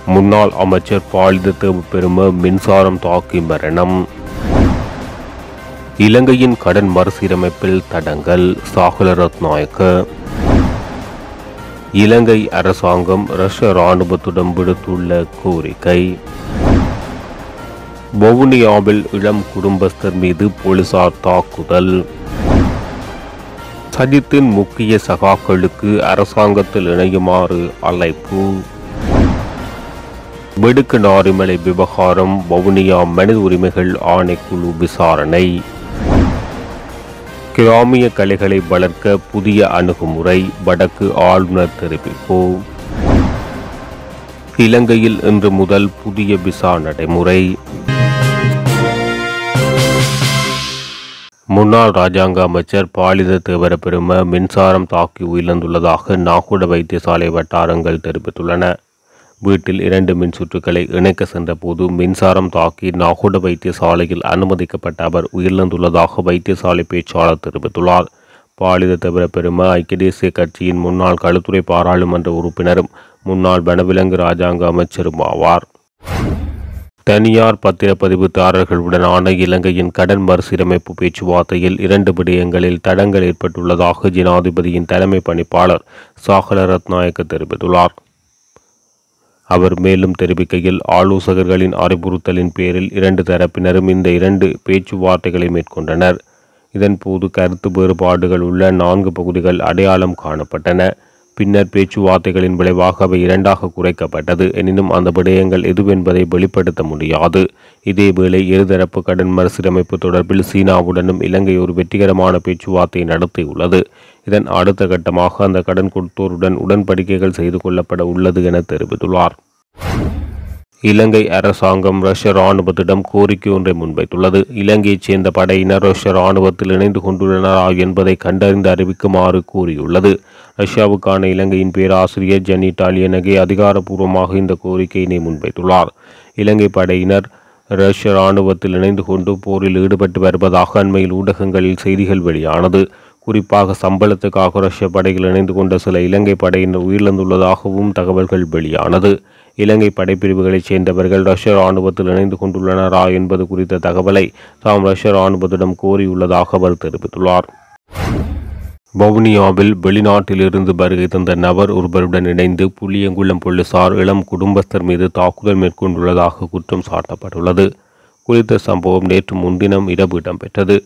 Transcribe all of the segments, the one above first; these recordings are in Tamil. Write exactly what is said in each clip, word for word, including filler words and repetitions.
முன்னாள் அமைச்சர் பாலித தேவப்பெரும மின்சாரம் தாக்கி மரணம். இலங்கையின் கடன் மறுசீரமைப்பில் தடங்கல். சாகல ரத்நாயக்க. இலங்கை அரசாங்கம் ரஷ்ய இராணுவத்துடன் விடுத்துள்ள கோரிக்கை. வவுனியாவில் இளம் குடும்பஸ்தர் மீது போலீசார் தாக்குதல். சஜித்தின் முக்கிய சகாக்களுக்கு அரசாங்கத்தில் இணையுமாறு அழைப்பு. வெடுக்கு நாரிமலை விவகாரம் வவுனியா மனித உரிமைகள் ஆணைக்குழு விசாரணை. கிராமிய கலைகளை வளர்க்க புதிய அணுகுமுறை வடக்கு ஆளுநர் தெரிவிப்பு. இலங்கையில் இன்று முதல் புதிய விசா நடைமுறை. முன்னாள் இராஜாங்க அமைச்சர் பாலித தேவரப்பெரும மின்சாரம் தாக்கி உயிரிழந்துள்ளதாக நாகுட வைத்தியசாலை வட்டாரங்கள் தெரிவித்துள்ளன. வீட்டில் இரண்டு மின் சுற்றுக்களை இணைக்க சென்ற போது மின்சாரம் தாக்கி நாகுட வைத்தியசாலையில் அனுமதிக்கப்பட்ட அவர் உயிரிழந்துள்ளதாக வைத்தியசாலை பேச்சாளர் தெரிவித்துள்ளார். பாலித தேவரப்பெரும ஐக்கிய தேசிய கட்சியின் முன்னாள் களுத்துறை பாராளுமன்ற உறுப்பினரும் முன்னாள் வனவிலங்கு இராஜாங்க அமைச்சரும் ஆவார். தனியார் பத்திரப்பதிவுதாரர்களுடனான இலங்கையின் கடன் மறுசீரமைப்பு பேச்சுவார்த்தையில் இரண்டு விடயங்களில் தடங்கள் ஏற்பட்டுள்ளதாக ஜனாதிபதியின் தலைமை பணிப்பாளர் சாகல ரத்நாயக்க தெரிவித்துள்ளார். அவர் மேலும் தெரிவிக்கையில், ஆலோசகர்களின் அறிவுறுத்தலின் பேரில் இரண்டு தரப்பினரும் இந்த இரண்டு பேச்சுவார்த்தைகளை மேற்கொண்டனர். இதன்போது கருத்து வேறுபாடுகள் உள்ள நான்கு பகுதிகள் அடையாளம் காணப்பட்டன. பின்னர் பேச்சுவார்த்தைகளின் விளைவாக அவை இரண்டாக குறைக்கப்பட்டது. எனினும் அந்த விடயங்கள் எதுவென்பதை வெளிப்படுத்த முடியாது. இதேவேளை இருதரப்பு கடன் மறுசீரமைப்பு தொடர்பில் சீனாவுடனும் இலங்கை ஒரு வெற்றிகரமான பேச்சுவார்த்தையை நடத்தியுள்ளது. இதன் அடுத்த கட்டமாக அந்த கடன் கொடுத்தோருடன் உடன்படிக்கைகள் செய்து கொள்ளப்பட உள்ளது என தெரிவித்துள்ளார். இலங்கை அரசாங்கம் ரஷ்ய இராணுவத்திடம் கோரிக்கை ஒன்றை முன்வைத்துள்ளது. இலங்கையைச் சேர்ந்த படையினர் ரஷ்ய இராணுவத்தில் இணைந்து கொண்டுள்ளனரா என்பதை கண்டறிந்து அறிவிக்குமாறு கூறியுள்ளது. ரஷ்யாவுக்கான இலங்கையின் பேராசிரியர் ஜெனி டாலியனகே அதிகாரப்பூர்வமாக இந்த கோரிக்கையினை முன்வைத்துள்ளார். இலங்கை படையினர் ரஷ்ய இராணுவத்தில் இணைந்து கொண்டு போரில் ஈடுபட்டு வருவதாக அண்மையில் ஊடகங்களில் செய்திகள் வெளியானது. குறிப்பாக சம்பளத்துக்காக ரஷ்ய படைகள் இணைந்து கொண்ட சில இலங்கை படையினர் உயிரிழந்துள்ளதாகவும் தகவல்கள் வெளியானது. இலங்கை படைப்பிரிவுகளைச் சேர்ந்தவர்கள் ரஷ்ய இராணுவத்தில் இணைந்து கொண்டுள்ளனரா என்பது குறித்த தகவலை தாம் ரஷ்ய இராணுவத்திடம் கோரியுள்ளதாக அவர் தெரிவித்துள்ளார். வவுனியாவில் வெளிநாட்டிலிருந்து வருகை தந்த நபர் ஒருவருடன் இணைந்து புளியங்குளம் போலீசார் இளம் குடும்பஸ்தர் மீது தாக்குதல் மேற்கொண்டுள்ளதாக குற்றம் சாட்டப்பட்டுள்ளது. குறித்த சம்பவம் நேற்று முன்தினம் இரவு இடம்பெற்றது.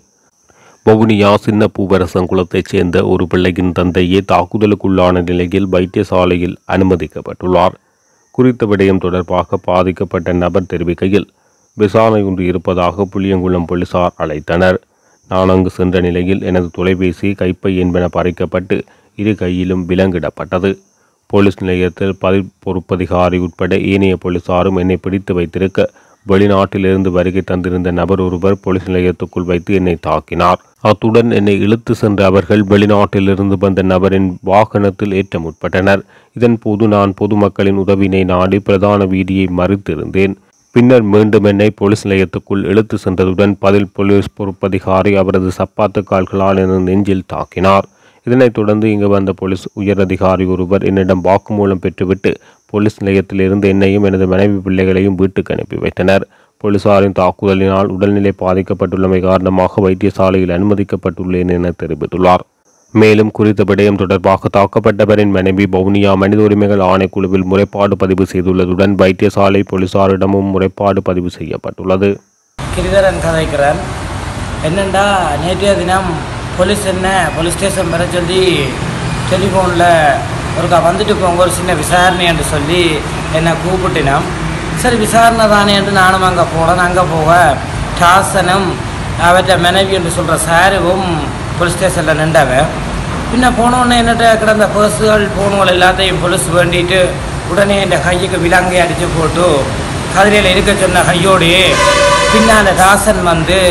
வவுனியா சின்ன பூவரசங்குளத்தைச் சேர்ந்த ஒரு பிள்ளையின் தந்தையே தாக்குதலுக்குள்ளான நிலையில் வைத்தியசாலையில் அனுமதிக்கப்பட்டுள்ளார். குறித்த விடயம் தொடர்பாக பாதிக்கப்பட்ட நபர் தெரிவிக்கையில், விசாரணை ஒன்று இருப்பதாக புளியங்குளம் போலீசார் அழைத்தனர். நான் அங்கு சென்ற நிலையில் எனது தொலைபேசி கைப்பை என்பன பறிக்கப்பட்டு இரு கையிலும் விலங்கிடப்பட்டது. போலீஸ் நிலையத்தில் பதில் பொறுப்பதிகாரி உட்பட ஏனைய போலீசாரும் என்னை பிடித்து வைத்திருக்க வெளிநாட்டிலிருந்து வருகை தந்திருந்த நபர் ஒருவர் போலீஸ் நிலையத்துக்குள் வைத்து என்னை தாக்கினார். அத்துடன் என்னை இழுத்து சென்ற அவர்கள் வெளிநாட்டிலிருந்து வந்த நபரின் வாகனத்தில் ஏற்ற முற்பட்டனர். இதன் போது நான் பொதுமக்களின் உதவினை நாடி பிரதான வீதியை மறித்திருந்தேன். பின்னர் மீண்டும் என்னை போலீஸ் நிலையத்துக்குள் இழுத்து சென்றதுடன் பதில் போலீஸ் பொறுப்பதிகாரி அவரது சப்பாத்து கால்களால் எனது நெஞ்சில் தாக்கினார். இதனைத் தொடர்ந்து இங்கு வந்த போலீஸ் உயரதிகாரி ஒருவர் என்னிடம் வாக்குமூலம் பெற்றுவிட்டு போலீஸ் நிலையத்திலிருந்து என்னையும் எனது மனைவி பிள்ளைகளையும் வீட்டுக்கு அனுப்பி வைத்தனர். போலீசாரின் தாக்குதலினால் உடல்நிலை பாதிக்கப்பட்டுள்ளமை காரணமாக வைத்தியசாலையில் அனுமதிக்கப்பட்டுள்ளேன் என தெரிவித்துள்ளார். மேலும் குறித்த விடயம் தொடர்பாக தாக்கப்பட்டவரின் மனைவி வவுனியா மனித உரிமைகள் ஆணைக்குழுவில் முறைப்பாடு பதிவு செய்துள்ளதுடன் வைத்தியசாலை போலீசாரிடமும் முறைப்பாடு பதிவு செய்யப்பட்டுள்ளது. கிரிதரன் கதைக்கிறேன். என்னென்னா நேற்றைய தினம் போலீஸ் என்ன போலீஸ் ஸ்டேஷன் வர சொல்லி டெலிஃபோனில் ஒருக்கா வந்துட்டு போங்க ஒரு சின்ன விசாரணை என்று சொல்லி என்னை கூப்பிட்டினோம். சரி விசாரணை தானே என்று நானும் அங்கே போனேன். அங்கே போக டாசனும் அவற்றை மனைவி என்று சொல்கிற சாருவும் போலீஸ் ஸ்டேஷனில் நின்றவன். பின்ன போனோடனே என்னட்ட கிடந்த பர்ஸுகள் போனுகள் எல்லாத்தையும் போலீஸ் வேண்டிட்டு உடனே என் கைக்கு விலங்கை அடித்து போட்டு கதிரையில் இருக்க சொன்ன கையோடையே பின்னால் டாசன் வந்து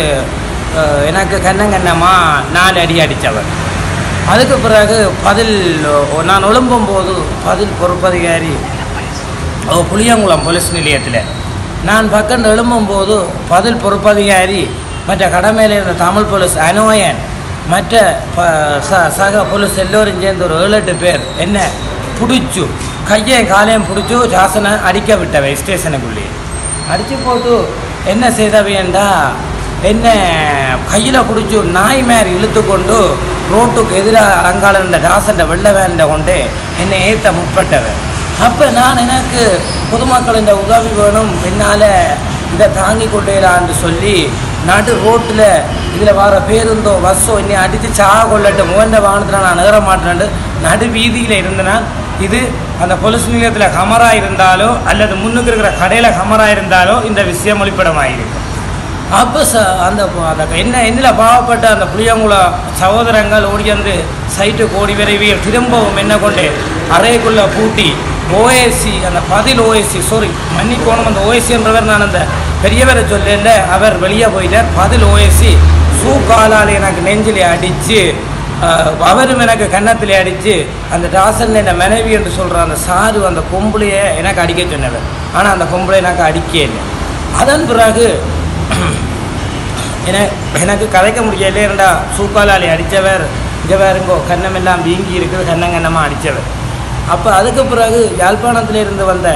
எனக்கு கண்ணங்கண்ணமாக நாலு அடி அடித்தவர். அதுக்கு பிறகு பதில் நான் எழும்பும் போது பதில் பொறுப்பதிகாரி புளியங்குளம் போலீஸ் நிலையத்தில் நான் பக்கம் எழும்பும் போது பதில் பொறுப்பதிகாரி மற்ற கடமையில் இருந்த தமிழ் போலீஸ் அனோயன் மற்ற சக போலீஸ் எல்லோரும் சேர்ந்து ஒரு ஏழு எட்டு பேர் என்ன பிடிச்சு கையையும் காலையும் பிடிச்சி ஜாசனை அடிக்க விட்டவை ஸ்டேஷனுக்குள்ளேயே. அடித்து போட்டு என்ன செய்தவையண்டா என்ன கையில் பிடிச்சி நாய் மாதிரி இழுத்து கொண்டு ரோட்டுக்கு எதிராக அலங்கால இருந்த ஜாசன் வெள்ளை வேண்ட கொண்டு என்னை ஏற்ற முற்பட்டவன். அப்போ நான் எனக்கு பொதுமக்களின் உதவி வேணும், பின்னால் இதை தாங்கி கொண்டேலான்னு சொல்லி நடு ரோட்டில் இதில் வர பேருந்தோ பஸ்ஸோ என்னை அடித்து சாக கொள்ளட்டு முகண்ட வாகனத்தில் நான் நகர மாட்டேன் நடு வீதியில் இருந்தனால் இது அந்த போலீஸ் நிலையத்தில் கமரா இருந்தாலோ அல்லது முன்னுக்கு இருக்கிற கடையில் கமரா இருந்தாலோ இந்த விஷயம் ஒளிப்படமாகிருக்கும். அப்போ ச அந்த அந்த என்ன என்னில் பாவப்பட்ட அந்த புளியங்குளம் சகோதரங்கள் ஓடி வந்து சைட்டுக்கு ஓடி விரைவி திரும்பவும் என்ன கொண்டு அறைக்குள்ளே பூட்டி ஓஎஸ்சி அந்த பதில் ஓஎஸ்சி சாரி மன்னிக்கோணும் அந்த ஓஎஸ்சி என்றவர் நான் அந்த பெரியவரை சொல்லல அவர் வெளியே போயிட்டார். பதில் ஓஎஸ்சி சூ காலால் எனக்கு நெஞ்சிலே அடித்து அவரும் எனக்கு கன்னத்திலே அடித்து அந்த டாசன் என்ன மனைவி என்று சொல்கிற அந்த சாரு அந்த கொம்புலையை எனக்கு அடிக்க சொன்னவர். ஆனால் அந்த கொம்புலை எனக்கு அடிக்கே இல்லை. அதன் பிறகு என எனக்கு கதைக்க முடியலே இருந்தா சூக்காலாலே அடித்தவர் இங்கே வேறுங்கோ கன்னமெல்லாம் வீங்கி இருக்குது கண்ணங்கன்னமாக அடித்தவர். அப்போ அதுக்கு பிறகு யாழ்ப்பாணத்திலிருந்து வந்த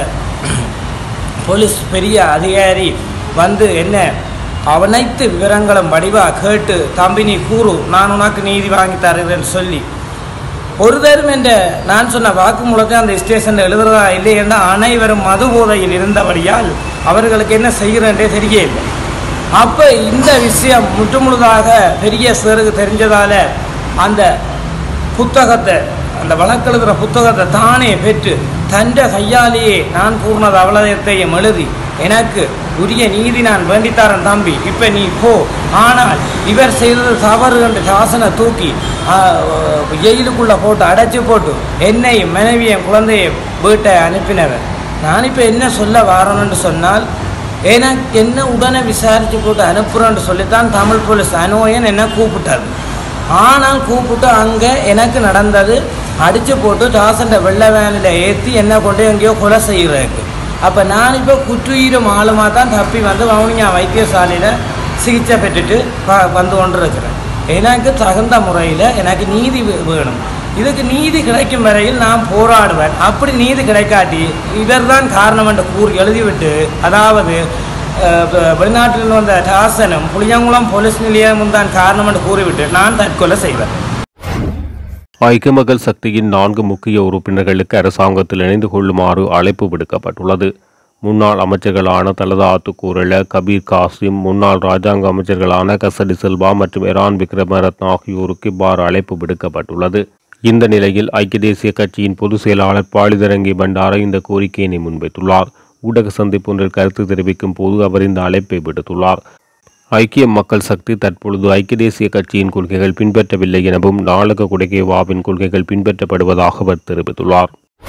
போலீஸ் பெரிய அதிகாரி வந்து என்ன அனைத்து விவரங்களும் வடிவாக கேட்டு தம்பி நீ கூறு நான் உனக்கு நீதி வாங்கி தருவேன்னு சொல்லி ஒரு தரும் என்ற நான் சொன்ன வாக்குமூலத்தை அந்த ஸ்டேஷனில் எழுதுறதா இல்லை என்ற அனைவரும் மது போதையில் இருந்தபடியால் அவர்களுக்கு என்ன செய்கிறேன்றே தெரியவில்லை. அப்போ இந்த விஷயம் முற்றுமுழுதாக பெரிய சிலருக்கு தெரிஞ்சதால் அந்த புத்தகத்தை அந்த வழக்கெழுதுகிற புத்தகத்தை தானே பெற்று தண்ட கையாலேயே நான் பூர்ண அவலயத்தையும் எழுதி எனக்கு உரிய நீதி நான் வேண்டித்தாரன் தம்பி இப்போ நீ போ, ஆனால் இவர் செய்தது தவறு என்று சாசனை தூக்கி ஜெயிலுக்குள்ளே போட்டு அடைச்சி போட்டு என்னையும் மனைவியும் குழந்தையும் வீட்டை அனுப்பினவர். நான் இப்போ என்ன சொல்ல வரணும்னு சொன்னால் எனக்கு என்ன உடனே விசாரித்து போட்டு அனுப்புகிறேன்னு சொல்லித்தான் தமிழ் போலீஸ் அனோயன் என்ன கூப்பிட்டாரு. ஆனால் கூப்பிட்டு அங்கே எனக்கு நடந்தது அடித்து போட்டு டாசண்ட வெள்ளை வேனில் ஏற்றி என்ன கொண்டு எங்கேயோ கொலை செய்கிறதுக்கு. அப்போ நான் இப்போ குற்றுயிரும் ஆளுமாக தான் தப்பி வந்து வவுனியா வைத்தியசாலையில் சிகிச்சை பெற்றுட்டு வந்து கொண்டு இருக்கிறேன். எனக்கு தகுந்த முறையில் எனக்கு நீதி வேணும். இதுக்கு நீதி கிடைக்கும் வரையில் நான் போராடுவேன். அப்படி நீதி கிடைக்காட்டி இவர் தான் காரணம் என்று கூறி எழுதிவிட்டு அதாவது வெளிநாட்டில் வந்த டாசனும் புளியங்குளம் போலீஸ் நிலையமும் தான் காரணம் என்று கூறிவிட்டு நான் தற்கொலை செய்வேன். ஐக்கிய மக்கள் சக்தியின் நான்கு முக்கிய உறுப்பினர்களுக்கு அரசாங்கத்தில் இணைந்து கொள்ளுமாறு அழைப்பு விடுக்கப்பட்டுள்ளது. முன்னாள் அமைச்சர்களான தலதா ஆத்துக்கூரல, கபீர் காசிம், முன்னாள் இராஜாங்க அமைச்சர்களான கசடி செல்வா மற்றும் எரான் விக்ரமரத்ன ஆகியோருக்கு இவ்வாறு அழைப்பு விடுக்கப்பட்டுள்ளது. இந்த நிலையில் ஐக்கிய தேசிய கட்சியின் பொதுச் செயலாளர் பாலிதரங்கி பண்டார இந்த கோரிக்கையினை முன்வைத்துள்ளார். ஊடக சந்திப்பு ஒன்றில் கருத்து தெரிவிக்கும் போது அவர் இந்த அழைப்பை விடுத்துள்ளார். ஐக்கிய மக்கள் சக்தி தற்பொழுது ஐக்கிய தேசிய கட்சியின் கொள்கைகள் பின்பற்றவில்லை எனவும் நாளக குடகேவாவின் கொள்கைகள் பின்பற்றப்படுவதாக அவர் தெரிவித்துள்ளார்.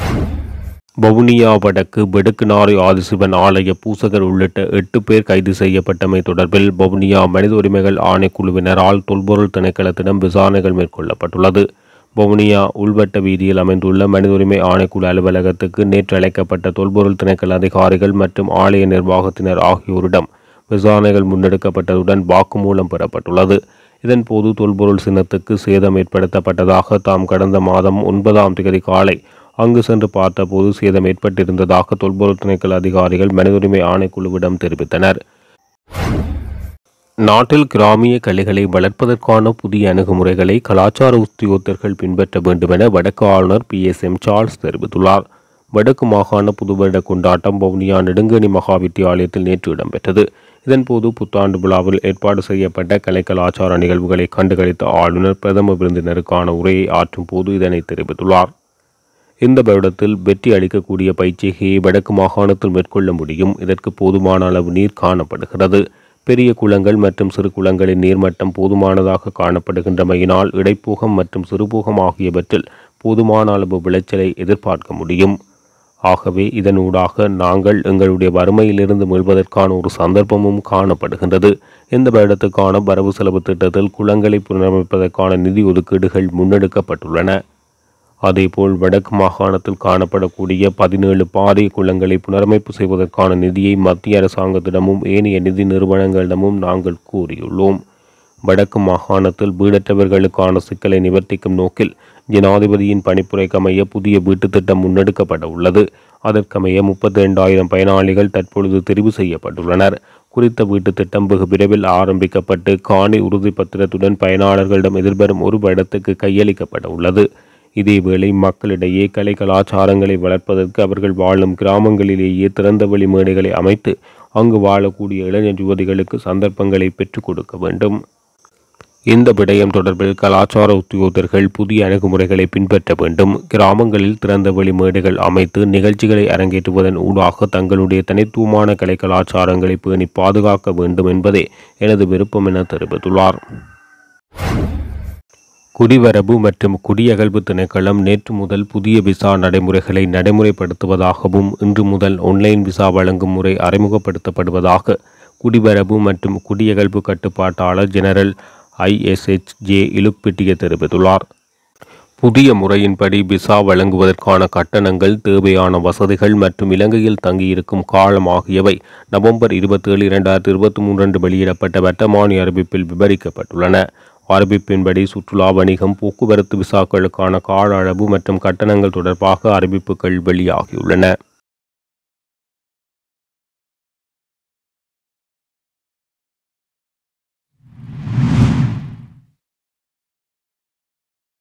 வவுனியா வடக்கு வெடுக்குநாறை ஆதிசிவன் ஆலய பூசகர் உள்ளிட்ட எட்டு பேர் கைது செய்யப்பட்டமை தொடர்பில் வவுனியா மனித உரிமைகள் ஆணைக்குழுவினரால் தொல்பொருள் திணைக்களத்திடம் விசாரணைகள் மேற்கொள்ளப்பட்டுள்ளது. வவுனியா உள்வட்ட வீதியில் அமைந்துள்ள மனித உரிமை ஆணைக்குழு அலுவலகத்துக்கு நேற்று அழைக்கப்பட்ட தொல்பொருள் திணைக்கள அதிகாரிகள் மற்றும் ஆலய நிர்வாகத்தினர் ஆகியோரிடம் விசாரணைகள் முன்னெடுக்கப்பட்டதுடன் வாக்குமூலம் பெறப்பட்டுள்ளது. இதன்போது தொல்பொருள் சின்னத்துக்கு சேதம் ஏற்படுத்தப்பட்டதாக தாம் கடந்த மாதம் ஒன்பதாம் தேதி காலை அங்கு சென்று பார்த்தபோது சேதம் ஏற்பட்டிருந்ததாக தொல்பொருள் திணைக்கள அதிகாரிகள் மனித உரிமை ஆணைக்குழுவிடம் தெரிவித்தனர். நாட்டில் கிராமிய கலைகளை வளர்ப்பதற்கான புதிய அணுகுமுறைகளை கலாச்சார உத்தியோகத்தர்கள் பின்பற்ற வேண்டுமென வடக்கு ஆளுநர் பி எஸ் எம் சார்ல்ஸ் தெரிவித்துள்ளார். வடக்கு மாகாண புதுவருட கொண்டாட்டம் வவுனியா நெடுங்கணி மகா வித்தியாலயத்தில் நேற்று இடம்பெற்றது. இதன்போது புத்தாண்டு விழாவில் ஏற்பாடு செய்யப்பட்ட கலை கலாச்சார நிகழ்வுகளை கண்டுகளித்த ஆளுநர் பிரதம விருந்தினருக்கான உரையை ஆற்றும் போது இதனை தெரிவித்துள்ளார். இந்த வருடத்தில் வெற்றி அளிக்கக்கூடிய பயிற்சிகையை வடக்கு மாகாணத்தில் மேற்கொள்ள முடியும். இதற்கு போதுமான அளவு நீர் காணப்படுகிறது. பெரிய குளங்கள் மற்றும் சிறு குளங்களின் நீர்மட்டம் போதுமானதாக காணப்படுகின்றமையினால் இடைப்பூகம் மற்றும் சிறுபூகம் ஆகியவற்றில் போதுமான அளவு விளைச்சலை எதிர்பார்க்க முடியும். ஆகவே இதனூடாக நாங்கள் எங்களுடைய வறுமையிலிருந்து மீள்வதற்கான ஒரு சந்தர்ப்பமும் காணப்படுகின்றது. இந்த வருடத்துக்கான வரவு செலவு திட்டத்தில் குளங்களை புனரமைப்பதற்கான நிதி ஒதுக்கீடுகள் முன்னெடுக்கப்பட்டுள்ளன. அதேபோல் வடக்கு மாகாணத்தில் காணப்படக்கூடிய பதினேழு பாரிய குளங்களை புனரமைப்பு செய்வதற்கான நிதியை மத்திய அரசாங்கத்திடமும் ஏனைய நிதி நிறுவனங்களிடமும் நாங்கள் கூறியுள்ளோம். வடக்கு மாகாணத்தில் வீடற்றவர்களுக்கான சிக்கலை நிவர்த்திக்கும் நோக்கில் ஜனாதிபதியின் பணிப்புரைக்கமைய புதிய வீட்டுத் திட்டம் முன்னெடுக்கப்பட உள்ளது. அதற்கமைய முப்பத்தி இரண்டாயிரம் பயனாளிகள் தற்பொழுது தெரிவு செய்யப்பட்டுள்ளனர். குறித்த வீட்டுத் திட்டம் வெகு விரைவில் ஆரம்பிக்கப்பட்டு காணி உறுதிப்பத்திரத்துடன் பயனாளர்களிடம் எதிர்வரும் ஒரு வருடத்துக்கு கையளிக்கப்பட உள்ளது. இதேவேளை மக்களிடையே கலை கலாச்சாரங்களை வளர்ப்பதற்கு அவர்கள் வாழும் கிராமங்களிலேயே திறந்தவெளி மேடைகளை அமைத்து அங்கு வாழக்கூடிய இளைஞர் யுவதிகளுக்கு சந்தர்ப்பங்களை பெற்றுக் கொடுக்க வேண்டும். இந்த விடயம் தொடர்பில் கலாச்சார உத்தியோகர்கள் புதிய அணுகுமுறைகளை பின்பற்ற வேண்டும். கிராமங்களில் திறந்தவெளி மேடைகள் அமைத்து நிகழ்ச்சிகளை அரங்கேற்றுவதன் ஊடாக தங்களுடைய தனித்துவமான கலை கலாச்சாரங்களை பேணி பாதுகாக்க வேண்டும் என்பதே எனது விருப்பம் என தெரிவித்துள்ளார். குடிவரவு மற்றும் குடியகல்வு திணைக்களம் நேற்று முதல் புதிய விசா நடைமுறைகளை நடைமுறைப்படுத்துவதாகவும் இன்று முதல் ஒன்லைன் விசா வழங்கும் முறை அறிமுகப்படுத்தப்படுவதாக குடிவரவு மற்றும் குடியகல்வு கட்டுப்பாட்டாளர் general I S H J Ilupitiya தெரிவித்துள்ளார். புதிய முறையின்படி விசா வழங்குவதற்கான கட்டணங்கள், தேவையான வசதிகள் மற்றும் இலங்கையில் தங்கியிருக்கும் காலம் ஆகியவை நவம்பர் இருபத்தி ஏழு இரண்டாயிரத்தி இருபத்தி மூன்று அன்று வெளியிடப்பட்ட வர்த்தமானி அறிவிப்பில் விவரிக்கப்பட்டுள்ளன. அறிவிப்பின்படி சுற்றுலா, வணிகம், போக்குவரத்து விசாக்களுக்கான கால அளவு மற்றும் கட்டணங்கள் தொடர்பாக அறிவிப்புகள் வெளியாகியுள்ளன.